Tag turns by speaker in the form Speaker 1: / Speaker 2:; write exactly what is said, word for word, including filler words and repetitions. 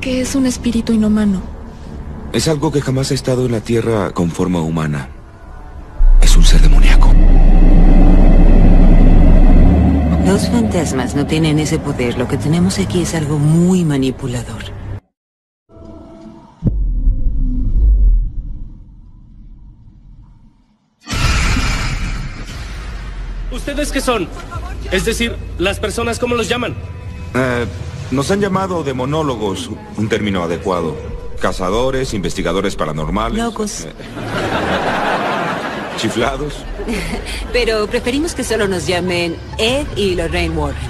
Speaker 1: que es un espíritu inhumano?
Speaker 2: Es algo que jamás ha estado en la Tierra con forma humana. Es un ser demoníaco.
Speaker 3: Los fantasmas no tienen ese poder. Lo que tenemos aquí es algo muy manipulador.
Speaker 4: ¿Ustedes qué son? Es decir, las personas, ¿cómo los llaman?
Speaker 2: Eh, nos han llamado demonólogos, un término adecuado. Cazadores, investigadores paranormales.
Speaker 3: Locos.
Speaker 2: Eh, chiflados.
Speaker 3: Pero preferimos que solo nos llamen Ed y Lorraine Warren.